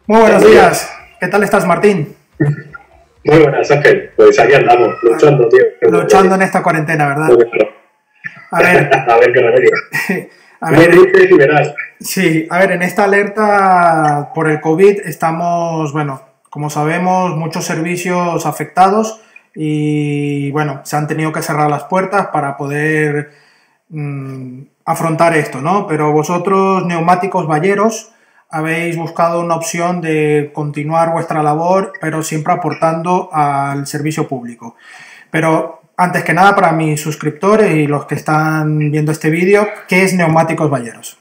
Muy buenos días. ¿Qué tal estás, Martín? Muy buenas, Ángel. Pues aquí andamos, luchando, tío. Luchando en esta cuarentena, ¿verdad? A ver, A ver qué remedio. a No ver, dices y verás. sí, a ver, en esta alerta por el COVID estamos, bueno, como sabemos, muchos servicios afectados y, bueno, se han tenido que cerrar las puertas para poder afrontar esto, ¿no? Pero vosotros, Neumáticos Balleros, habéis buscado una opción de continuar vuestra labor, pero siempre aportando al servicio público. Pero antes que nada, para mis suscriptores y los que están viendo este vídeo, ¿qué es Neumáticos Balleros?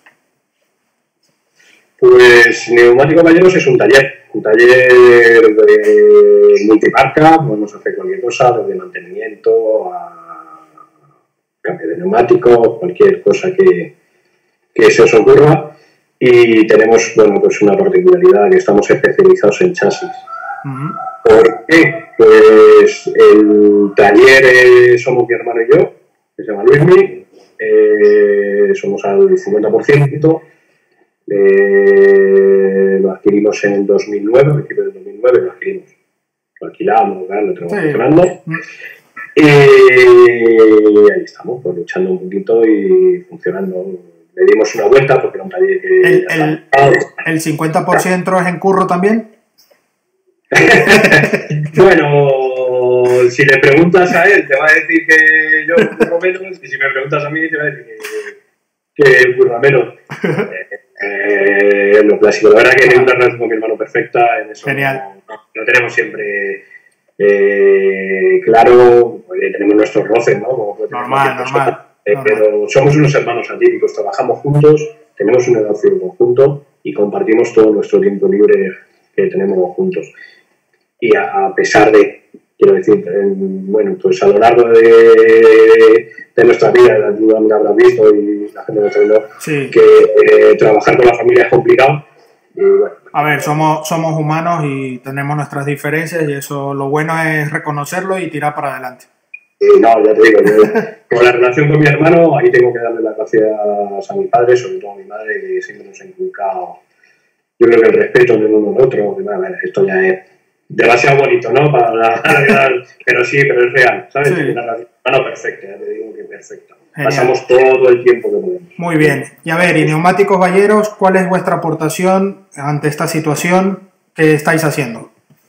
Pues Neumático Balleros es un taller de multimarca. Podemos hacer cualquier cosa, desde mantenimiento a cambio de neumáticos, cualquier cosa que se os ocurra. Y tenemos, bueno, pues una particularidad, que estamos especializados en chasis. ¿Por qué? Pues el taller somos mi hermano y yo, que se llama Luismi, somos al 50%, lo adquirimos en el 2009, a principios del 2009 lo adquirimos, lo alquilamos, lo tenemos funcionando, y ahí estamos, pues luchando un poquito y funcionando. Le dimos una vuelta porque era un taller que... ¿El 50% es en curro también? Bueno, si le preguntas a él, te va a decir que yo curro menos, y si me preguntas a mí, te va a decir que curra menos. Lo clásico. La verdad que tengo una relación con mi hermano perfecta, en eso Genial. no tenemos siempre claro, tenemos nuestros roces, ¿no? Como Normal. Pero somos unos hermanos atípicos, trabajamos juntos, tenemos un negocio en conjunto y compartimos todo nuestro tiempo libre que tenemos juntos. Y a pesar de, quiero decir, bueno, pues a lo largo de nuestra vida, tú me habrás visto y la gente lo está viendo, sí, que trabajar con la familia es complicado. Y bueno, a ver, somos humanos y tenemos nuestras diferencias y eso, lo bueno es reconocerlo y tirar para adelante. No, ya te digo, con la relación con mi hermano, ahí tengo que darle las gracias a mi padre, sobre todo a mi madre, que siempre nos ha inculcado, yo creo que el respeto del uno al otro, que, bueno, esto ya es demasiado bonito, ¿no? Pero sí, pero es real, ¿sabes? Sí. Una relación perfecta, ya te digo que perfecta. Genial. Pasamos todo el tiempo que podemos. Muy bien. Y a ver, y Neumáticos Balleros, ¿cuál es vuestra aportación ante esta situación que estáis haciendo?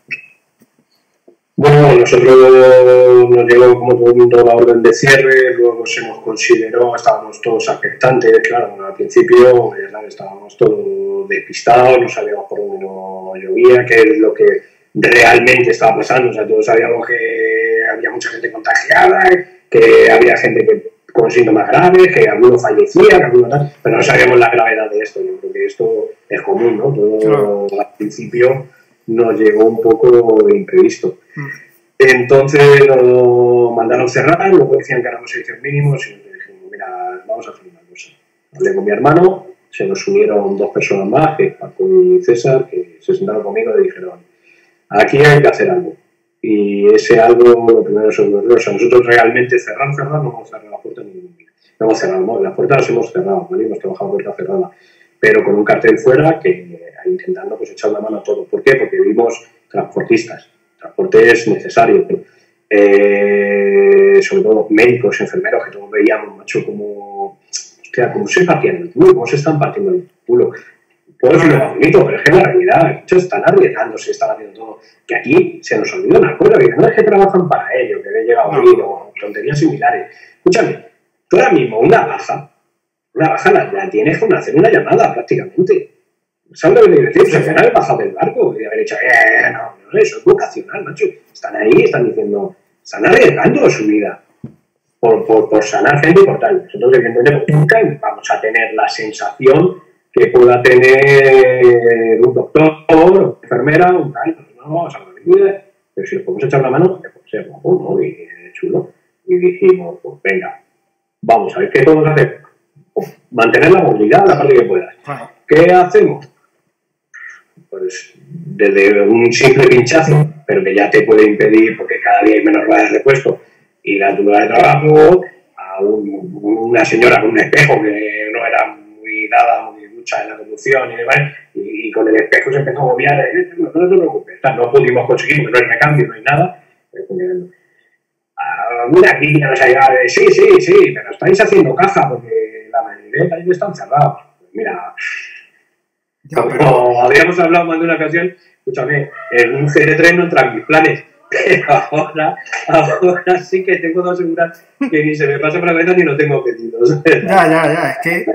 Bueno, nosotros nos llegó como todo el mundo la orden de cierre, luego se nos consideró, estábamos todos expectantes, claro, al principio ya sabes, estábamos todos despistados, no sabíamos por dónde no llovía, qué es lo que realmente estaba pasando, o sea, todos sabíamos que había mucha gente contagiada, que había gente con síntomas graves, que algunos fallecían, que algunos tal, pero no sabíamos la gravedad de esto. Yo creo que esto es común, ¿no? Todo al principio nos llegó un poco de imprevisto. Entonces nos mandaron cerrar, luego decían que éramos servicios mínimos y nos dijimos, mira, vamos a hacer una cosa. Hablé con mi hermano, se nos unieron dos personas más, que es Paco y César, que se sentaron conmigo y dijeron, aquí hay que hacer algo. Y ese algo, lo primero es el o sea, nosotros realmente cerrar, no hemos cerrado la puerta ningún día. No hemos cerrado, las puertas las hemos cerrado, ¿vale? Hemos trabajado puerta cerrada, pero con un cartel fuera que intentando pues echar la mano a todo. ¿Por qué? Porque vimos transportistas. Transporte es necesario, sobre todo médicos, enfermeros, que todos veíamos, macho, como, hostia, cómo se partían el culo, cómo se están partiendo el culo. Puedo decirlo más bonito, pero es que la realidad, muchos están arriesgándose, están haciendo todo. Que aquí se nos olvidó una cosa, que no es que trabajan para ello, que había llegado ahí, o tonterías similares. Escúchame, tú ahora mismo una baja la tienes con hacer una llamada prácticamente. ¿Sabes lo que le decir? Se han bajado del barco y haber dicho, no, eso es vocacional, macho. Están ahí, están diciendo, están arriesgando su vida por sanar gente y por tal. Nosotros, evidentemente, nunca vamos a tener la sensación que pueda tener un doctor, una enfermera, un tal, no vamos a ver, pero si les podemos echar la mano, pues ser guapo, ¿no? Y chulo. Y dijimos, pues venga, vamos a ver qué podemos hacer. Pues, mantener la movilidad la parte que puedas. ¿Qué hacemos? Pues desde un simple pinchazo, pero que ya te puede impedir, porque cada día hay menos ruedas de repuesto, ir a tu lugar de trabajo, a una señora con un espejo que no era muy dada, muy lucha en la conducción y demás, y con el espejo se empezó a agobiar, no te preocupes, no pudimos conseguir, porque no hay recambio, no hay nada. Mira, aquí ya nos ha llegado, sí, pero estáis haciendo caja, porque la mayoría de talleres están cerrados. Pues mira, como habíamos hablado más de una ocasión, escúchame, un GT3 no entra en mis planes. Pero ahora sí que tengo que asegurar que ni se me pasa por la cabeza ni lo tengo pedidos. Ya, es que...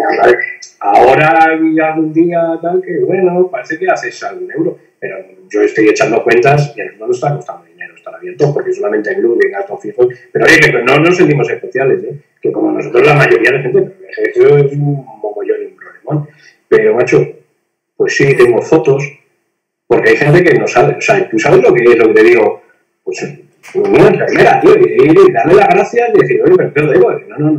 Ahora y algún día tal que, bueno, parece que haces algún euro, pero yo estoy echando cuentas y a nosotros nos está costando dinero estar abiertos, porque solamente hay luz y gastos fijos, pero oye, que no nos sentimos especiales, que como nosotros la mayoría de gente, eso es un mogollón y un problemón, pero macho, pues sí, tengo fotos, porque hay gente que no sabe, o sea, tú sabes lo que te digo. Pues una enfermera, tío, y darle las gracias y decir, oye, pero ¿qué os debo?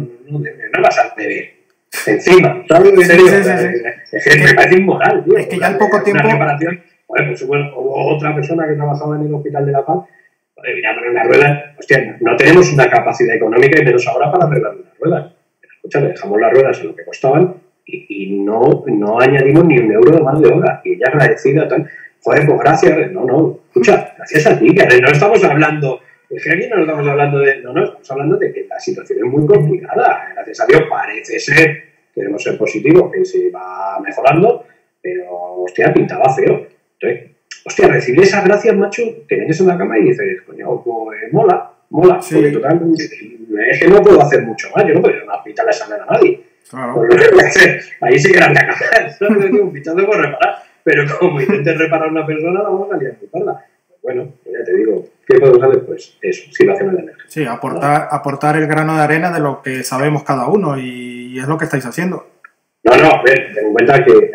No vas a beber. Encima, ¿sabes lo que te digo? Es que me parece inmoral, tío. Es que ya al poco tiempo... Una reparación, pues hubo otra persona que trabajaba en el Hospital de La Paz, mira, pero una rueda, hostia, no tenemos una capacidad económica y menos ahora para arreglar unas ruedas. Pero, escucha, dejamos las ruedas en lo que costaban y no añadimos ni un euro de más de hora. Y ella agradecida, tal... Joder, pues gracias. No, escucha, gracias a ti, que no estamos hablando, es que aquí no estamos hablando estamos hablando de que la situación es muy complicada. Gracias a Dios parece ser, queremos ser positivos, que se va mejorando, pero, hostia, pintaba feo. Entonces, hostia, recibir esas gracias, macho, te metes en la cama y dices, coño, pues mola, sí. Porque total, es que no puedo hacer mucho más, yo no puedo ir a pintarle sangre a nadie. Claro. Pues, ahí sí que era la caja, un pinchazo por reparar. Pero como intentes reparar a una persona, la vamos a liar muy parda. Pues bueno, ya te digo, ¿qué podemos hacer? Pues eso, situaciones de emergencia. Sí, aportar el grano de arena de lo que sabemos cada uno y es lo que estáis haciendo. No, a ver, ten en cuenta que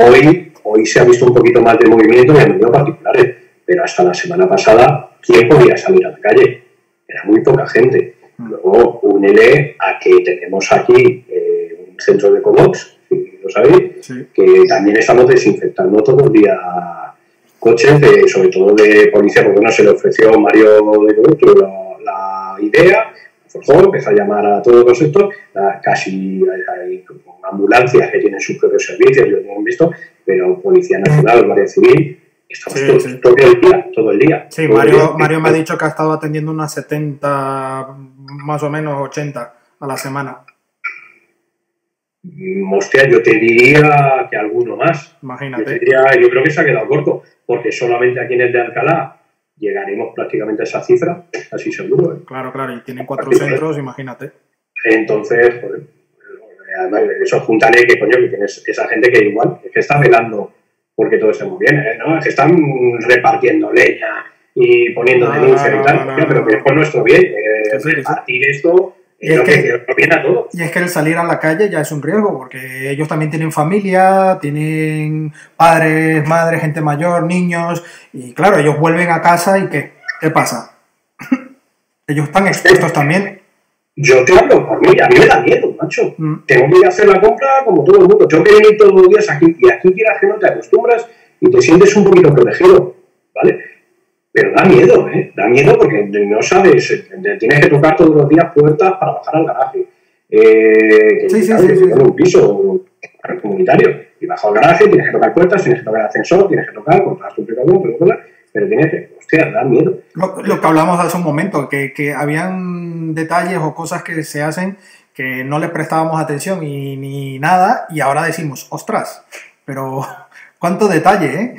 hoy se ha visto un poquito más de movimiento en el medio particulares, pero hasta la semana pasada, ¿quién podía salir a la calle? Era muy poca gente. Luego, únele a que tenemos aquí un centro de Comox, lo sabéis, sí, que también estamos desinfectando todo el día coches, sobre todo de policía, porque no se le ofreció Mario de Coruto la idea, forjó, empezó a llamar a todos los sectores, casi hay ambulancias que tienen sus propios servicios, yo lo he visto, pero Policía Nacional, Guardia Civil, estamos todo el día. Sí, Mario me ha dicho que ha estado atendiendo unas 70, más o menos 80 a la semana. Hostia, yo te diría que alguno más. Imagínate. Yo creo que se ha quedado corto, porque solamente aquí en el de Alcalá llegaremos prácticamente a esa cifra, así seguro. Claro, y tienen 4 centros, imagínate. Entonces, pues, además, eso júntale que coño, que tienes esa gente que igual es que está velando porque todo esté muy bien, ¿no? Es que están repartiendo leña y poniendo denuncias y tal, pero que es por nuestro bien, repartir esto. Y es que el salir a la calle ya es un riesgo, porque ellos también tienen familia, tienen padres, madres, gente mayor, niños, y claro, ellos vuelven a casa y ¿qué pasa? Ellos están expuestos también. Yo te hablo por mí, a mí me da miedo, macho. Tengo que ir a hacer la compra como todo el mundo. Tengo que venir todos los días aquí, y aquí quieras que no te acostumbras y te sientes un poquito protegido, ¿vale? Pero da miedo, da miedo porque no sabes, tienes que tocar todos los días puertas para bajar al garaje. Sí. Un piso comunitario. Y bajo al garaje, tienes que tocar puertas, tienes que tocar el ascensor, tienes que tocar, compras tu precaución, pero tienes que, hostia, da miedo. Lo que hablamos hace un momento, que habían detalles o cosas que se hacen que no les prestábamos atención ni nada, y ahora decimos, ostras, pero cuánto detalle,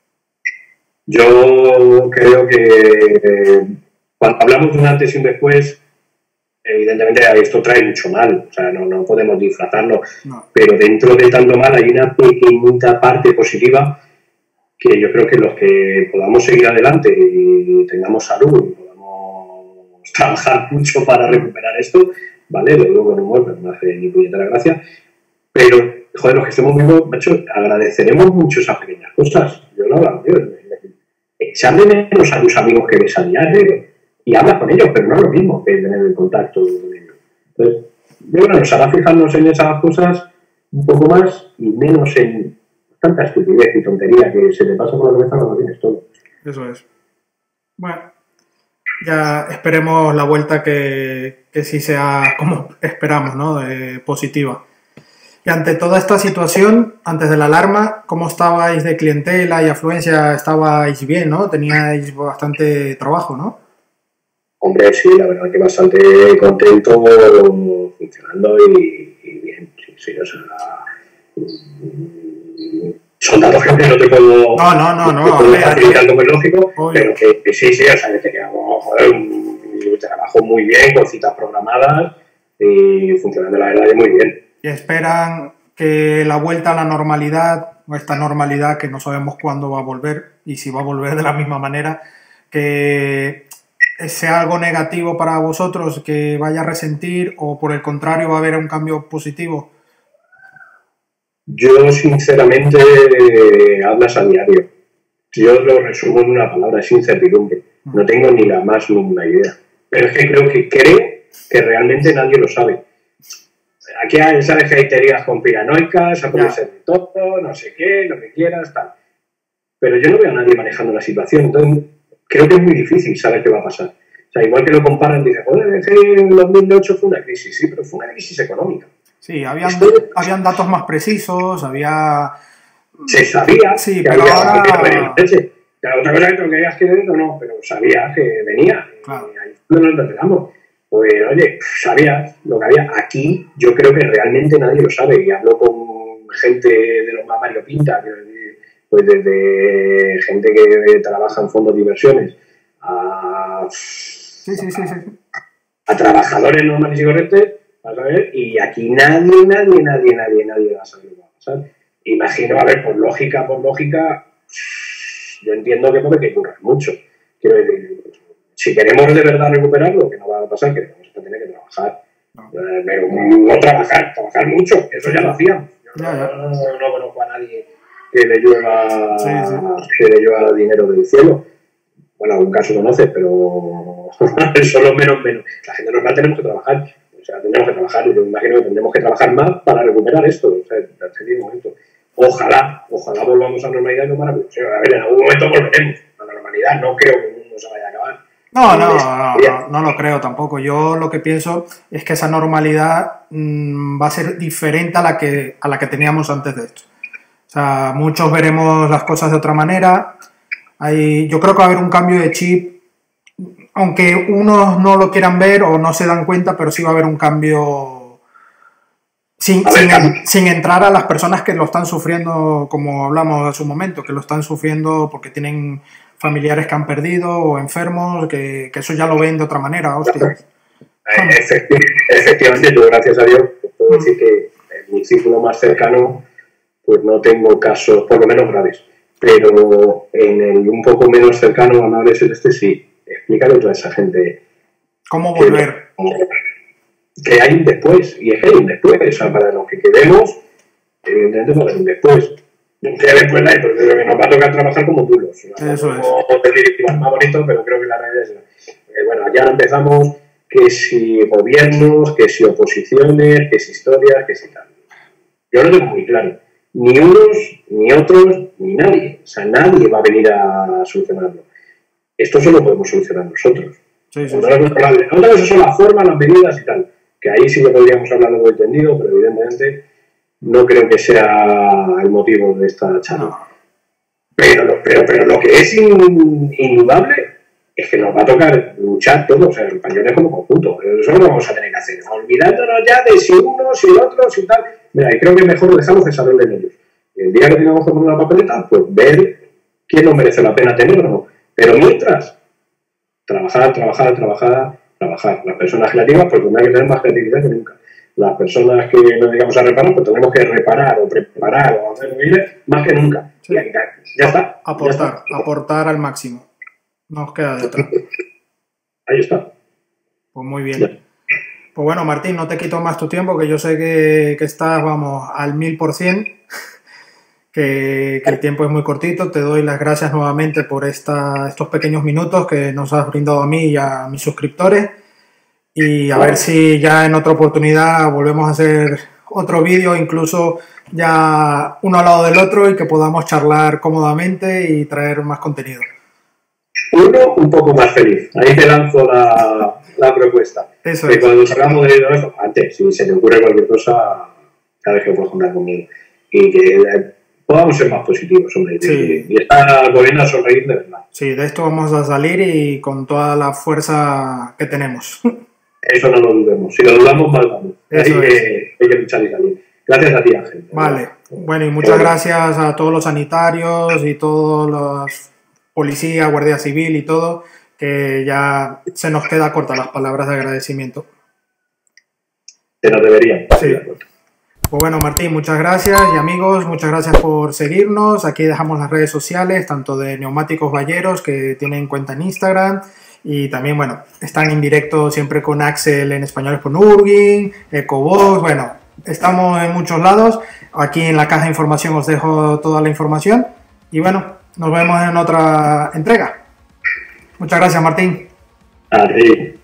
Yo creo que cuando hablamos de un antes y un después, evidentemente esto trae mucho mal, o sea, no podemos disfrazarlo, pero dentro de tanto mal hay una pequeñita parte positiva que yo creo que los que podamos seguir adelante y tengamos salud y podamos trabajar mucho para recuperar esto, ¿vale? Lo digo con humor, pero no hace ni puñetera gracia, pero, joder, los que estemos vivos, macho, agradeceremos mucho esas pequeñas cosas. Yo lo agradezco. Echarle menos a tus amigos que ves a diario y hablas con ellos, pero no es lo mismo que tener el contacto con ellos. Entonces, yo creo que nos hará fijarnos en esas cosas un poco más y menos en tanta estupidez y tontería que se te pasa por la cabeza cuando tienes todo. Eso es. Bueno, ya esperemos la vuelta que sí sea como esperamos, ¿no? Positiva. Y ante toda esta situación, antes de la alarma, ¿cómo estabais de clientela y afluencia? ¿Estabais bien, no? Teníais bastante trabajo, ¿no? Hombre, sí, la verdad que bastante contento, funcionando y bien. Sí, o sea, son datos que no te puedo... No. facilitar como es lógico, obvio. Pero que sí, o sea, que teníamos un trabajo muy bien, con citas programadas y funcionando, la verdad, que muy bien. Y esperan que la vuelta a la normalidad, o esta normalidad que no sabemos cuándo va a volver, y si va a volver de la misma manera, que sea algo negativo para vosotros, que vaya a resentir, o por el contrario va a haber un cambio positivo. Yo, sinceramente, hablas a diario. Yo lo resumo en una palabra, es incertidumbre. No tengo ni la más mínima idea. Pero es que creo que realmente nadie lo sabe. Aquí sabes que hay teorías conspiranoicas, puede ser de todo, no sé qué, lo que quieras, tal. Pero yo no veo a nadie manejando la situación. Entonces, creo que es muy difícil saber qué va a pasar. O sea, igual que lo comparan, dicen, joder, es que en 2008 fue una crisis. Sí, pero fue una crisis económica. Sí, habían datos más precisos, se sabía sí, que pero había ahora... leche. Otra cosa que te lo querías creer o no, pero sabías que venía. Claro. Y ahí no nos enteramos. Pues, oye, sabías lo que había. Aquí yo creo que realmente nadie lo sabe. Y hablo con gente de los más variopintas, pues desde gente que trabaja en fondos de inversiones a trabajadores normales y correctos, vas a ver, y aquí nadie va a saber lo que va a pasar. Imagino, a ver, por lógica, yo entiendo que porque hay que currar mucho. Quiero decir, si queremos de verdad recuperarlo, que no va a pasar, que vamos a tener que trabajar. No trabajar mucho, eso ya lo hacíamos. Yo no conozco a nadie que le llueva dinero del cielo. Bueno, algún caso conoces, pero son los menos. La gente normal tenemos que trabajar. O sea, tendremos que trabajar, y yo me imagino que tendremos que trabajar más para recuperar esto. O sea, esto. Ojalá volvamos a la normalidad, no para mucho. A ver, en algún momento volveremos a la normalidad. No creo que el mundo se vaya a acabar. No lo creo tampoco. Yo lo que pienso es que esa normalidad va a ser diferente a la que teníamos antes de esto. O sea, muchos veremos las cosas de otra manera. Yo creo que va a haber un cambio de chip, aunque unos no lo quieran ver o no se dan cuenta, pero sí va a haber un cambio sin entrar a las personas que lo están sufriendo, como hablamos hace un momento, que lo están sufriendo porque tienen familiares que han perdido o enfermos, que eso ya lo ven de otra manera, hostia. Efectivamente, yo gracias a Dios puedo decir que en mi círculo más cercano pues no tengo casos, por lo menos graves, pero en el un poco menos cercano, amable celeste, sí. Explícale a toda esa gente cómo volver, que hay un después, y es que hay un después. O sea, para los que queremos, evidentemente no hay un después. Que después hay, porque nos va a tocar trabajar como duros. Eso es. Más bonito, pero creo que la realidad es bueno, ya empezamos que si gobiernos, que si oposiciones, que si historias, que si tal. Yo lo tengo muy claro. Ni unos, ni otros, ni nadie. O sea, nadie va a venir a solucionarlo. Esto solo podemos solucionar nosotros. Otra cosa son las formas, las medidas y tal. Que ahí sí que podríamos hablar de lo entendido, pero evidentemente no creo que sea el motivo de esta charla. No. Pero lo que es indudable es que nos va a tocar luchar todos, o sea, los españoles como conjunto. Eso lo vamos a tener que hacer. Olvidándonos ya de si uno, si el otro, si tal. Mira, y creo que mejor lo dejamos de saber de ellos. El día que tengamos que poner la papeleta, pues ver quién nos merece la pena tener o no. Pero mientras, trabajar. Las personas creativas, pues tendrán que tener más creatividad que nunca. Las personas que nos dedicamos a reparar, pues tenemos que reparar o preparar o hacer más que nunca. Sí. Ya está. Aportar al máximo. No os queda de otra. Ahí está. Pues muy bien. Ya. Pues bueno, Martín, no te quito más tu tiempo, que yo sé que estás, vamos, al 1000%, que el tiempo es muy cortito. Te doy las gracias nuevamente por estos pequeños minutos que nos has brindado a mí y a mis suscriptores. Y a ver si ya en otra oportunidad volvemos a hacer otro vídeo, incluso ya uno al lado del otro, y que podamos charlar cómodamente y traer más contenido. Uno un poco más feliz. Ahí te lanzo la propuesta. Eso es. Cuando salgamos de esto, antes, si se te ocurre cualquier cosa, sabes que puedes contar conmigo. Y que podamos ser más positivos, hombre. Sí. Y estar volviendo a sonreír de verdad. Sí, de esto vamos a salir y con toda la fuerza que tenemos. Eso no lo dudemos. Si lo dudamos, mal vamos. Hay que luchar y salir. Gracias a ti, Ángel. Vale. Bueno, y muchas gracias a todos los sanitarios y todos los policías, Guardia Civil y todo, que ya se nos queda corta las palabras de agradecimiento. Se nos deberían. Sí. Pues bueno, Martín, muchas gracias, y amigos, muchas gracias por seguirnos. Aquí dejamos las redes sociales, tanto de Neumáticos Balleros, que tienen cuenta en Instagram, y también, bueno, están en directo siempre con Axel en Españoles por Nürburgring, Ecobox, bueno, estamos en muchos lados. Aquí en la caja de información os dejo toda la información, y bueno, nos vemos en otra entrega. Muchas gracias, Martín. A ti.